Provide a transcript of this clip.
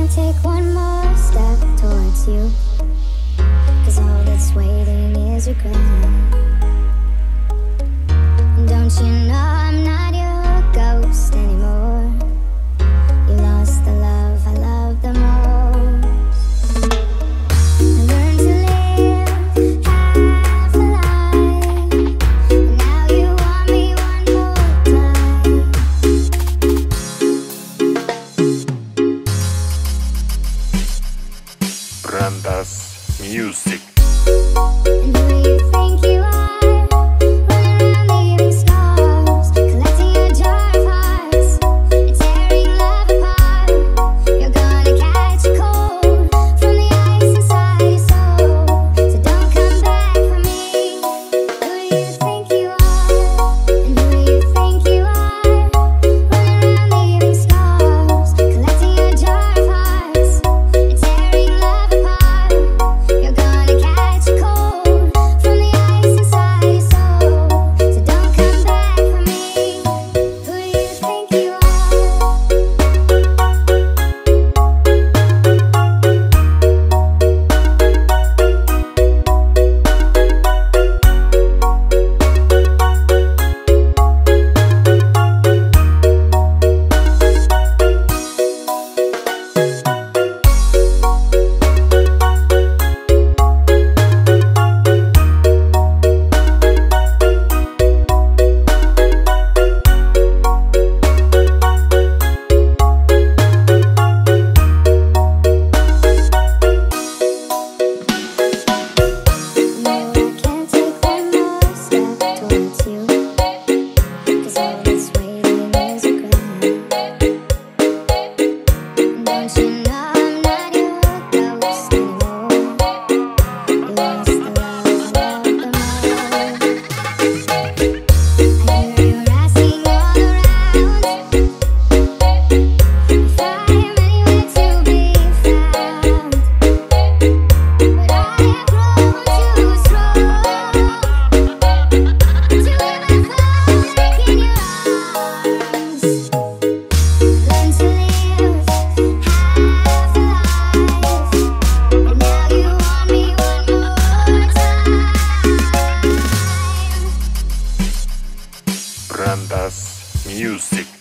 can't take one more step towards you, 'cause all that's waiting is regret. Don't you know I'm not your ghost anymore? You lost the love I love the most. I learned to live half a life, and now you want me one more time. Randas Music. And who do you think you are, running around leaving scars, collecting a jar of hearts and tearing love apart? You're gonna catch a cold from the ice inside your soul, so don't come back for me. Who do you think you are? And who do you think you are, running around leaving scars, collecting a jar of hearts and tearing love apart? You're gonna catch a cold from the ice inside your soul, so don't come back for me. Who do you think you are? No, I can't take one more step towards you, 'cause all that's waiting is regret. Don't you know I'm not your ghost anymore? You lost the love I love the most. I hear you're asking all around if I am anywhere to be found, but I have grown too strong to ever fall back in your arms. Learn to live half a life, and now you want me one more time. Randas Music.